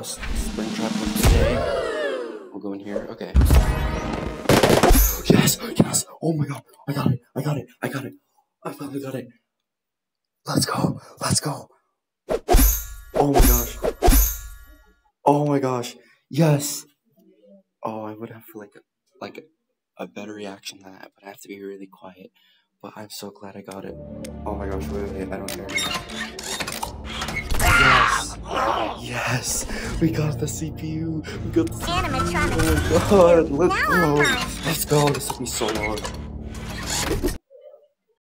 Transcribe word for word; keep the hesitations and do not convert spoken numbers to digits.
last Springtrap of the day. We'll go in here. Okay. Yes, yes. Oh my god. I got it. I got it. I got it. I finally got it. Let's go. Let's go. Oh my gosh. Oh my gosh. Yes. Oh, I would have like like a better reaction than that, but I have to be really quiet. But I'm so glad I got it. Oh my gosh, wait, wait, I don't hear it. Yes! Yes! We got the C P U! We got the C P U! Oh my god, let's go! Let's go! This took me so long.